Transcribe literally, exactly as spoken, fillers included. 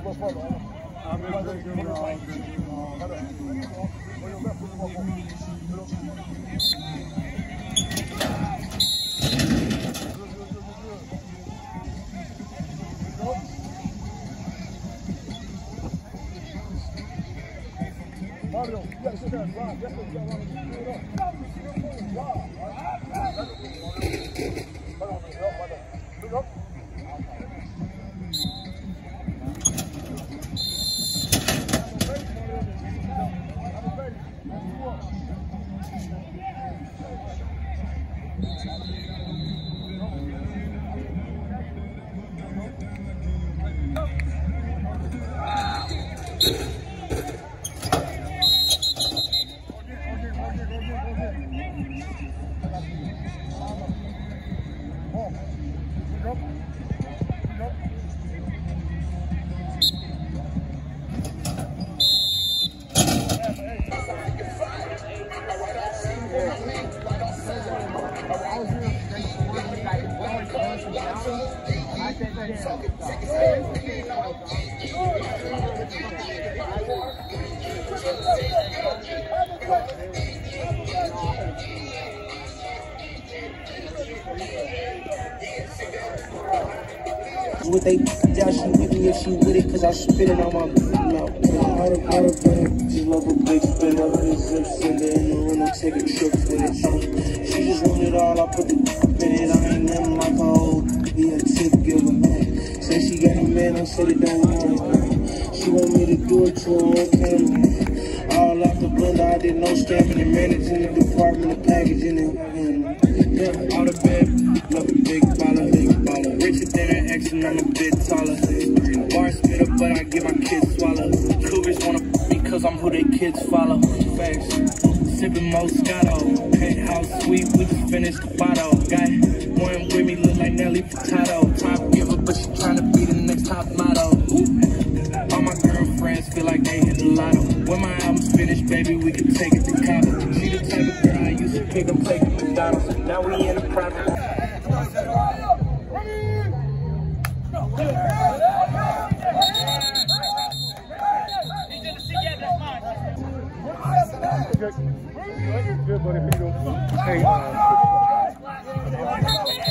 Mario, yes, it does. Rob, yes, it does. What they doubt she with me if she with it, cause I spit it on my mouth. Out of out of bed, just love a big spin up in the sender in the window, taking trips with it. She, she just want it all, I put the in it. I ain't nothing like a old, be a tip giver, man. Say she got a man, I said it don't matter. She want me to do it to her own camera. All out the blender, I did no stamping and managing the department of packaging and yeah, out of bed, love a big baller, big baller. Richer than an ex and I'm a bit taller. Bar spitter, but I give my kids swallow. Cougars wanna f me cause I'm who they kids follow. Facts, sipping Moscato. Penthouse suite, we just finished the bottle. Got one with me, look like Nelly Furtado. Top giver, but she tryna be the next top model. All my girlfriends feel like they hit the lotto. When my album's finished, baby, we can take it to Cabo. She the type of girl I used to pick up, take it to McDonald's. Now we in a private. Good, buddy. Hey, uh,